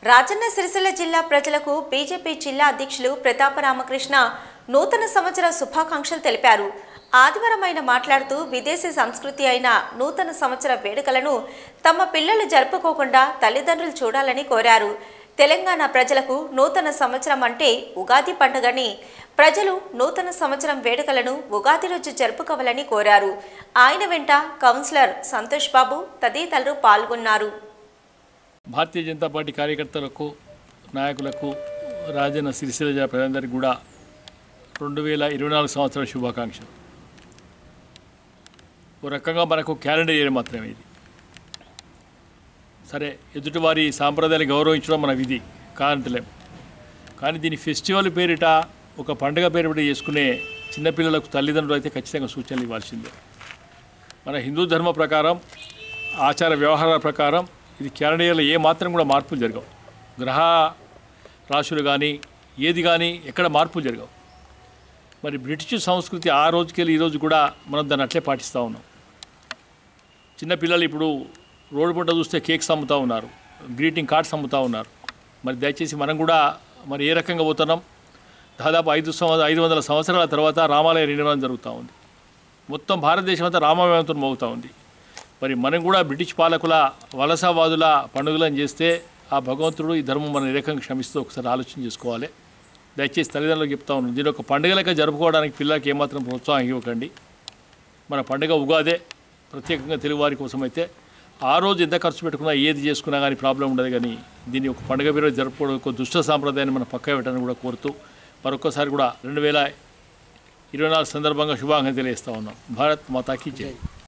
రాజన్న సిరిసిల్ల జిల్లా ప్రజలకు బీజేపీ జిల్లా అధ్యక్షులు ప్రతాప రామకృష్ణ నూతన సంవత్సర శుభాకాంక్షలు తెలిపారు. ఆదివారం ఆయన మాట్లాడుతూ విదేశీ సంస్కృతి అయిన నూతన సంవత్సర వేడుకలను తమ పిల్లలు జరుపుకోకుండా తల్లిదండ్రులు చూడాలని కోరారు. తెలంగాణ ప్రజలకు నూతన సంవత్సరం అంటే ఉగాది పండుగని, ప్రజలు నూతన సంవత్సరం వేడుకలను ఉగాది రోజు జరుపుకోవాలని కోరారు. ఆయన వెంట కౌన్సిలర్ సంతోష్ బాబు తదితరులు పాల్గొన్నారు. భారతీయ జనతా పార్టీ కార్యకర్తలకు, నాయకులకు, రాజన్న సిరిసిల్ల జిల్లా ప్రజలందరికీ కూడా 2024 సంవత్సరం శుభాకాంక్షలు. ఓ రకంగా మనకు క్యాలెండర్ ఇయర్ మాత్రమే ఇది. సరే, ఎదుటివారి సాంప్రదాయాలు గౌరవించడం మన విధి కాదంటలేం. కానీ దీని ఫెస్టివల్ పేరిట, ఒక పండుగ పేరిట చేసుకునే చిన్నపిల్లలకు తల్లిదండ్రులు అయితే ఖచ్చితంగా సూచనలు ఇవ్వాల్సిందే. మన హిందూ ధర్మ ప్రకారం, ఆచార వ్యవహారాల ప్రకారం ఇది క్యాలెండర్లో ఏ మాత్రం కూడా మార్పులు జరగవు. గ్రహ రాశులు కానీ ఏది కానీ ఎక్కడ మార్పులు జరగవు. మరి బ్రిటిష్ సంస్కృతి ఆ రోజుకెళ్ళి ఈరోజు కూడా మనం దాన్ని అట్లే పాటిస్తూ ఉన్నాం. చిన్నపిల్లలు ఇప్పుడు రోడ్డు పంట చూస్తే కేక్స్ అమ్ముతూ ఉన్నారు, గ్రీటింగ్ కార్డ్స్ అమ్ముతూ ఉన్నారు. మరి దయచేసి మనం కూడా మరి ఏ రకంగా పోతున్నాం? దాదాపు 500 సంవత్సరాల తర్వాత రామాలయ నిర్మాణం జరుగుతూ ఉంది. మొత్తం భారతదేశం అంతా రామమయంతో మోగుతూ ఉంది. మరి మనం కూడా బ్రిటిష్ పాలకుల వలసవాదుల పండుగలను చేస్తే ఆ భగవంతుడు ఈ ధర్మం మన ఏ రకంగా క్షమిస్తూ ఒకసారి ఆలోచన చేసుకోవాలి. దయచేసి తల్లిదండ్రులకు చెప్తా ఉన్నాను, దీని ఒక పండుగలక జరుపుకోవడానికి పిల్లలకి ఏమాత్రం ప్రోత్సాహం ఇవ్వకండి. మన పండుగ ఉగాదే, ప్రత్యేకంగా తెలుగువారి కోసం అయితే ఆ రోజు ఎంత ఖర్చు పెట్టుకున్నా, ఏది చేసుకున్నా కానీ ప్రాబ్లం ఉండదు. కానీ దీన్ని ఒక పండుగ పేరు జరుపుకోవడం ఒక దుష్ట సాంప్రదాయాన్ని మనం పక్క పెట్టాలని కూడా కోరుతూ మరొకసారి కూడా 2024 సందర్భంగా శుభాకాంక్షలు తెలియజేస్తూ ఉన్నాం. భారత్ మాతాకి జై.